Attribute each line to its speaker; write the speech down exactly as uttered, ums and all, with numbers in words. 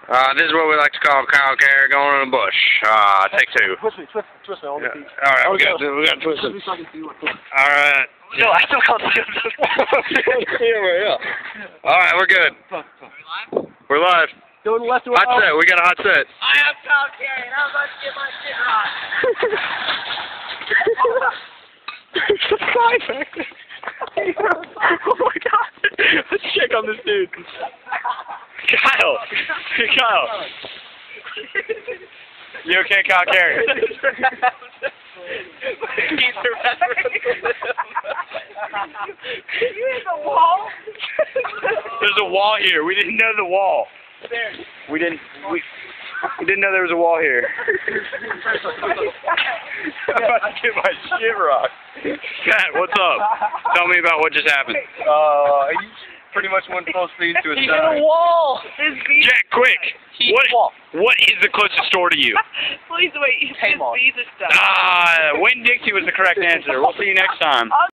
Speaker 1: Uh, this is what we like to call Kyle Carey going in the bush. Uh, take two.
Speaker 2: Twist me, twist, twist me on the
Speaker 1: Yeah.
Speaker 2: feet.
Speaker 1: All right,
Speaker 2: Oh,
Speaker 1: we got
Speaker 2: go.
Speaker 1: we got to twist
Speaker 2: Twist
Speaker 1: it.
Speaker 2: me so I can see what.
Speaker 1: All right.
Speaker 3: No, I still can't see him.
Speaker 1: yeah. All right, we're good. We're live.
Speaker 2: Go to the left or
Speaker 1: Hot
Speaker 2: right.
Speaker 1: set. We got a hot set.
Speaker 3: I am Kyle Carey, and I'm about to get my shit right.
Speaker 1: It's a fly factor. Oh my god. Let's check on this dude. Kyle. Kyle. You okay, Kyle Carey?
Speaker 3: He's the rest of You hit the wall?
Speaker 1: There's a wall here. We didn't know the wall.
Speaker 3: There.
Speaker 1: We didn't. We, we didn't know there was a wall here. I'm about to get my shit rocked. Pat, what's up? Tell me about what just happened.
Speaker 2: Uh, he pretty much went full speed to his
Speaker 3: He hit
Speaker 2: side.
Speaker 3: a wall. His beat.
Speaker 1: Jack, quick.
Speaker 3: He
Speaker 1: What?
Speaker 3: wall.
Speaker 1: What is the closest store to you?
Speaker 3: Please wait. His
Speaker 2: Kmart.
Speaker 3: beat is stuff.
Speaker 1: Ah, Winn Dixie was the correct answer. We'll see you next time.